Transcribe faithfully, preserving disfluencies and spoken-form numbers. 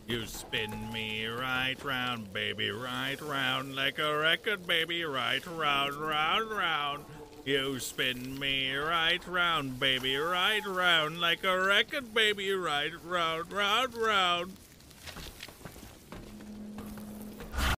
You spin me right round, baby, right round, like a record, baby, right round, round, round. You spin me right round, baby, right round, like a record, baby, right round, round, round.